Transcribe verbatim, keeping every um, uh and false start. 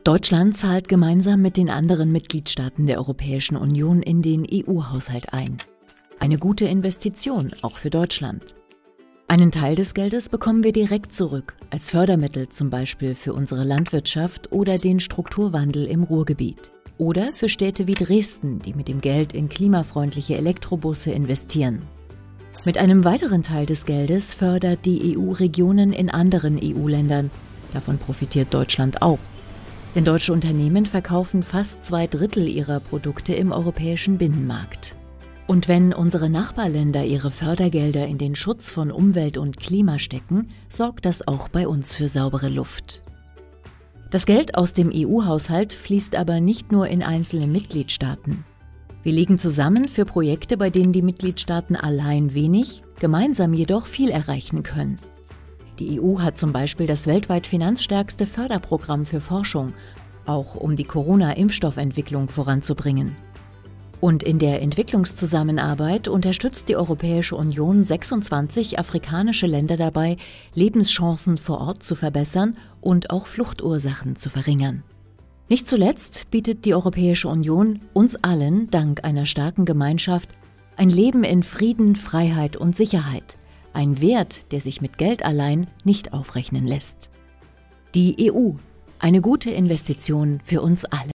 Deutschland zahlt gemeinsam mit den anderen Mitgliedstaaten der Europäischen Union in den E U-Haushalt ein. Eine gute Investition, auch für Deutschland. Einen Teil des Geldes bekommen wir direkt zurück, als Fördermittel zum Beispiel für unsere Landwirtschaft oder den Strukturwandel im Ruhrgebiet. Oder für Städte wie Dresden, die mit dem Geld in klimafreundliche Elektrobusse investieren. Mit einem weiteren Teil des Geldes fördert die E U Regionen in anderen E U-Ländern. Davon profitiert Deutschland auch. Denn deutsche Unternehmen verkaufen fast zwei Drittel ihrer Produkte im europäischen Binnenmarkt. Und wenn unsere Nachbarländer ihre Fördergelder in den Schutz von Umwelt und Klima stecken, sorgt das auch bei uns für saubere Luft. Das Geld aus dem E U-Haushalt fließt aber nicht nur in einzelne Mitgliedstaaten. Wir legen zusammen für Projekte, bei denen die Mitgliedstaaten allein wenig, gemeinsam jedoch viel erreichen können. Die E U hat zum Beispiel das weltweit finanzstärkste Förderprogramm für Forschung, auch um die Corona-Impfstoffentwicklung voranzubringen. Und in der Entwicklungszusammenarbeit unterstützt die Europäische Union sechsundzwanzig afrikanische Länder dabei, Lebenschancen vor Ort zu verbessern und auch Fluchtursachen zu verringern. Nicht zuletzt bietet die Europäische Union uns allen, dank einer starken Gemeinschaft, ein Leben in Frieden, Freiheit und Sicherheit. Ein Wert, der sich mit Geld allein nicht aufrechnen lässt. Die E U, eine gute Investition für uns alle.